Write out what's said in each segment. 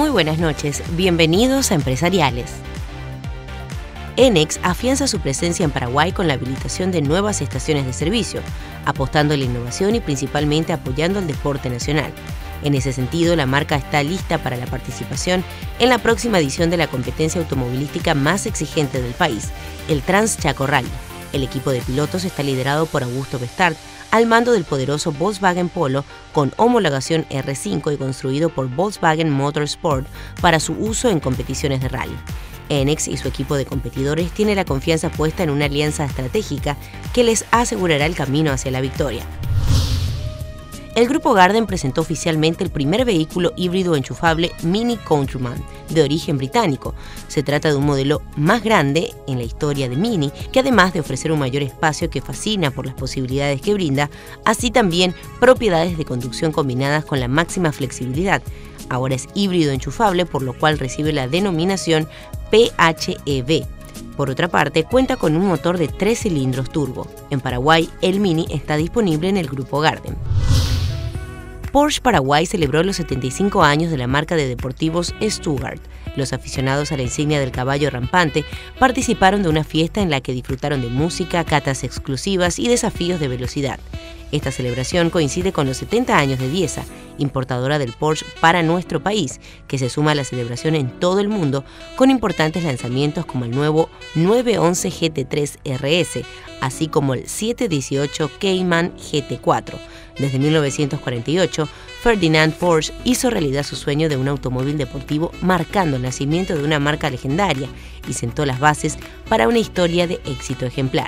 Muy buenas noches, bienvenidos a Empresariales. ENEX afianza su presencia en Paraguay con la habilitación de nuevas estaciones de servicio, apostando a la innovación y principalmente apoyando al deporte nacional. En ese sentido, la marca está lista para la participación en la próxima edición de la competencia automovilística más exigente del país, el Trans-Chaco Rally. El equipo de pilotos está liderado por Augusto Bestard, al mando del poderoso Volkswagen Polo con homologación R5 y construido por Volkswagen Motorsport para su uso en competiciones de rally. ENEX y su equipo de competidores tiene la confianza puesta en una alianza estratégica que les asegurará el camino hacia la victoria. El Grupo Garden presentó oficialmente el primer vehículo híbrido enchufable Mini Countryman, de origen británico. Se trata de un modelo más grande en la historia de Mini, que además de ofrecer un mayor espacio que fascina por las posibilidades que brinda, así también propiedades de conducción combinadas con la máxima flexibilidad. Ahora es híbrido enchufable, por lo cual recibe la denominación PHEV. Por otra parte, cuenta con un motor de 3 cilindros turbo. En Paraguay, el Mini está disponible en el Grupo Garden. Porsche Paraguay celebró los 75 años de la marca de deportivos Stuttgart. Los aficionados a la insignia del caballo rampante participaron de una fiesta en la que disfrutaron de música, catas exclusivas y desafíos de velocidad. Esta celebración coincide con los 70 años de Diesa, importadora del Porsche para nuestro país, que se suma a la celebración en todo el mundo con importantes lanzamientos como el nuevo 911 GT3 RS, así como el 718 Cayman GT4. Desde 1948, Ferdinand Porsche hizo realidad su sueño de un automóvil deportivo, marcando el nacimiento de una marca legendaria y sentó las bases para una historia de éxito ejemplar.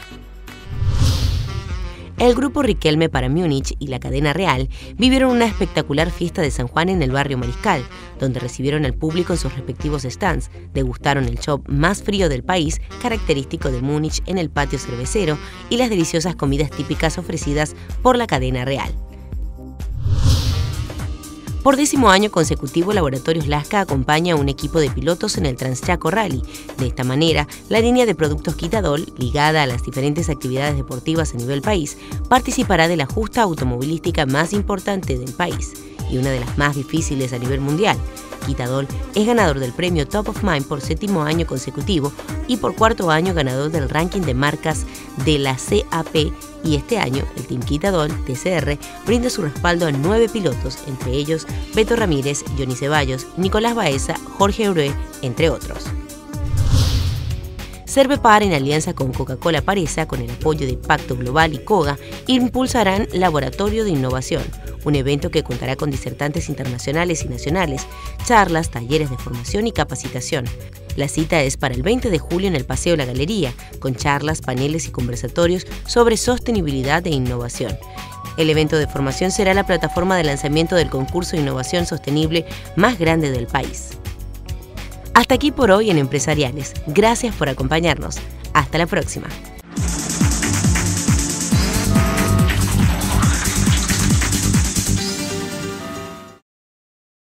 El grupo Riquelme para Múnich y la cadena Real vivieron una espectacular fiesta de San Juan en el barrio Mariscal, donde recibieron al público en sus respectivos stands, degustaron el chop más frío del país, característico de Múnich, en el patio cervecero, y las deliciosas comidas típicas ofrecidas por la cadena Real. Por 10º año consecutivo, Laboratorios Lasca acompaña a un equipo de pilotos en el Trans-Chaco Rally. De esta manera, la línea de productos Quitadol, ligada a las diferentes actividades deportivas a nivel país, participará de la justa automovilística más importante del país y una de las más difíciles a nivel mundial. Quitadol es ganador del premio Top of Mind por 7º año consecutivo y por 4º año ganador del ranking de marcas de la CAP, y este año el Team Quitadol TCR brinda su respaldo a 9 pilotos, entre ellos Beto Ramírez, Johnny Ceballos, Nicolás Baeza, Jorge Euré, entre otros. Cervepar, en alianza con Coca-Cola Paresa, con el apoyo de Pacto Global y COGA, impulsarán Laboratorio de Innovación, un evento que contará con disertantes internacionales y nacionales, charlas, talleres de formación y capacitación. La cita es para el 20 de julio en el Paseo La Galería, con charlas, paneles y conversatorios sobre sostenibilidad e innovación. El evento de formación será la plataforma de lanzamiento del concurso de innovación sostenible más grande del país. Hasta aquí por hoy en Empresariales. Gracias por acompañarnos. Hasta la próxima.